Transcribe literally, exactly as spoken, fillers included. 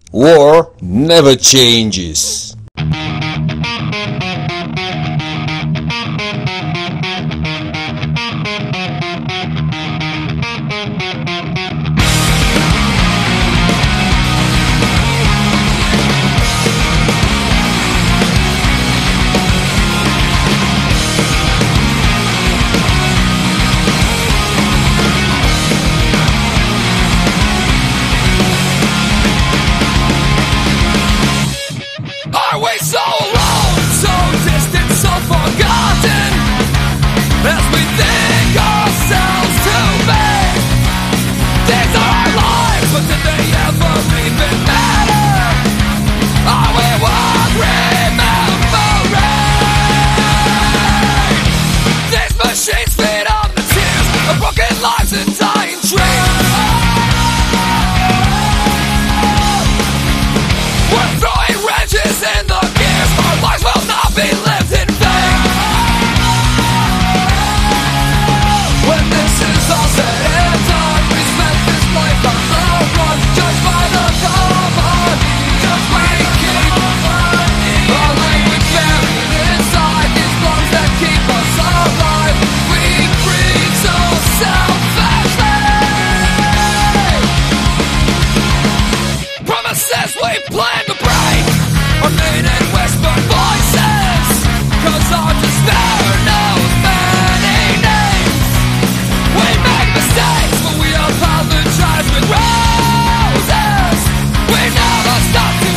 War never changes. Are we so alone, so distant, so forgotten, as we think ourselves to be? These are our lives, but did they ever even matter? Are we worth remembering? These machines feed on the tears of broken lives and dying dreams. We're throwing wrenches in the gears. Our lives will not be lived in vain. When this is all said and done, we spent this life on the run, judged by the common, just we keep our language buried inside these lungs that keep us alive. We breathe so selfishly. Promises we plan to break are made in whispered voices, 'cause our despair knows many names. We make mistakes, but we apologize with roses. We never stop to